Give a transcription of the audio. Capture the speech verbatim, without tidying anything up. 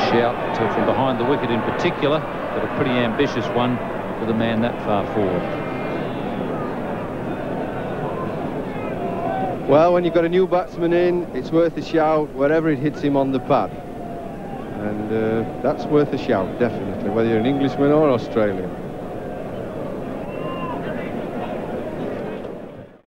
shout uh, from behind the wicket in particular, but a pretty ambitious one for the man that far forward. Well, when you've got a new batsman in, it's worth a shout wherever it hits him on the pad. And uh, that's worth a shout, definitely, whether you're an Englishman or Australian.